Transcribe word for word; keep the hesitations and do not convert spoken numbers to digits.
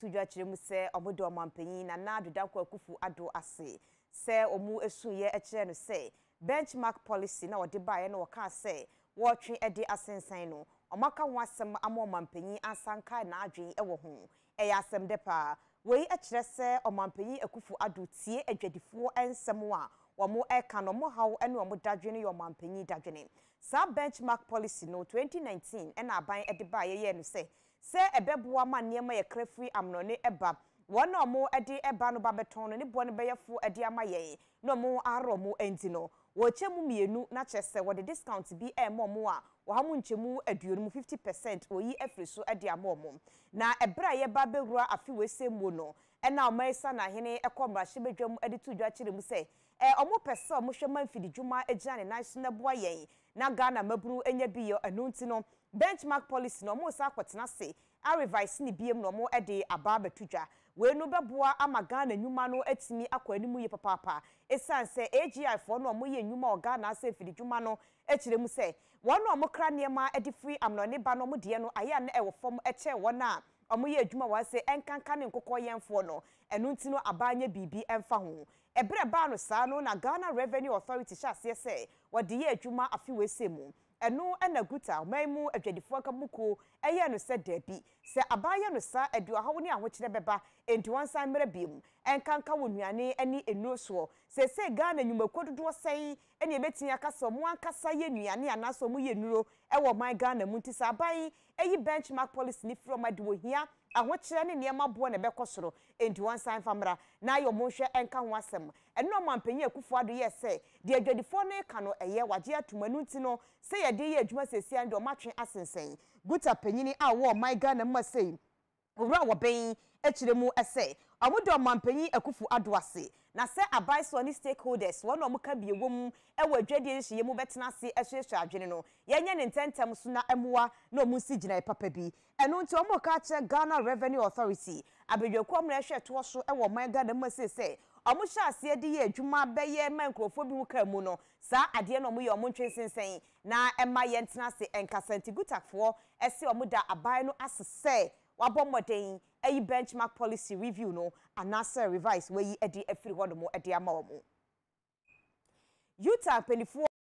tudwa chiremu se omodo mampanyin na na adodakwa akufu ado ase se omu esuye ekire no se benchmark policy na ode baaye no waka se wotwe ede asensan no omaka ho asem amo mampanyin ansanka na adwen ewo ho eya asem de pa wei ekire se omampanyin akufu ado tie adwadifo ensem a womo eka no mo hawo ene womo dadwene yo mampanyin dadwene sa benchmark policy no twenty nineteen ena aban ede baaye ye no se se ebeboa ma niema ye krafri amnone eba wona omo ede eba no ba beton no ne bo ne beyefo ede ama ye no mo aro mo enti no wo chemu mienu na chese wo de discount bi e mo mo a wo ha mu nchemu aduonu fifty percent oyi afri so ede ama mo na ebra ye ba bewura afi wese mu no ena omaisa na hene ekomrahye bedwam ede tudwa kire mu se e omo pese omo hwema mfidi dwuma egiane na so na boa yen na Ghana maburu enya biyo enu nti no benchmark policy no mo sa kwetena se a revise ni biem no mo ede aba betudwa we no beboa ama Ghana nyuma no atimi akwa animu ye papapa esan se A G I for no mo ye nyuma o Ghana ase fidi dwuma no ekire mu se won no mo kra niema ede free amno ne ba no mo de no aya na ewo fom eche wona omo ye adwuma wa se enkanka ne nkokọ yenfo no enu nti no abanye bibi emfa ho ebre ba no sa no na Ghana Revenue Authority sha se se wode ye adwuma afi wese mu enu ena GUTA maimu adwadifo akabuko eye no se dabi se abaye no sa adu ahawo ne ahokire beba enti wansan mra biem enkanka wonuane ani enu so se se Ghana nyumakododo sei ene ebetin akasa mo ankasa ye nuane anaso mo ye nuro ewo man Ghana mu nti sa abaye eyi benchmark policy ni from ade wo hia ahokire ne niema bo ne bekosoro enti wansan famra na yo mo hwe enka ho asem eno mampanyi akufu ado ye se de adwadifo ne ka no eye waje atumanu nti no se ye de ye adwuma sesi ande o matwe asensen GUTA panyini a wo my Ghana masei owura wo ben ekire mu ese amodo mampanyi akufu ado ase na se abai so ni stakeholders wono mo ka bie wom ewa adwadie hye mu betena ase ehwehwe adwene no yenye ne ntentem so na emuwa na omu si gina papa bi eno nti omo ka che Ghana Revenue Authority abedwako omre hwe to so ewa my Ghana masei se omo sha ase de ye adwuma beye mankrofo bi wuka mu no sa ade no omo ye omo ntwensensen na ema ye ntena ase enkasanti GUTAfo ese omo da abai no asese wabomoden ayi benchmark policy review no anasa revise we yi edi afiri hodo mo edi ama omo Utah penifo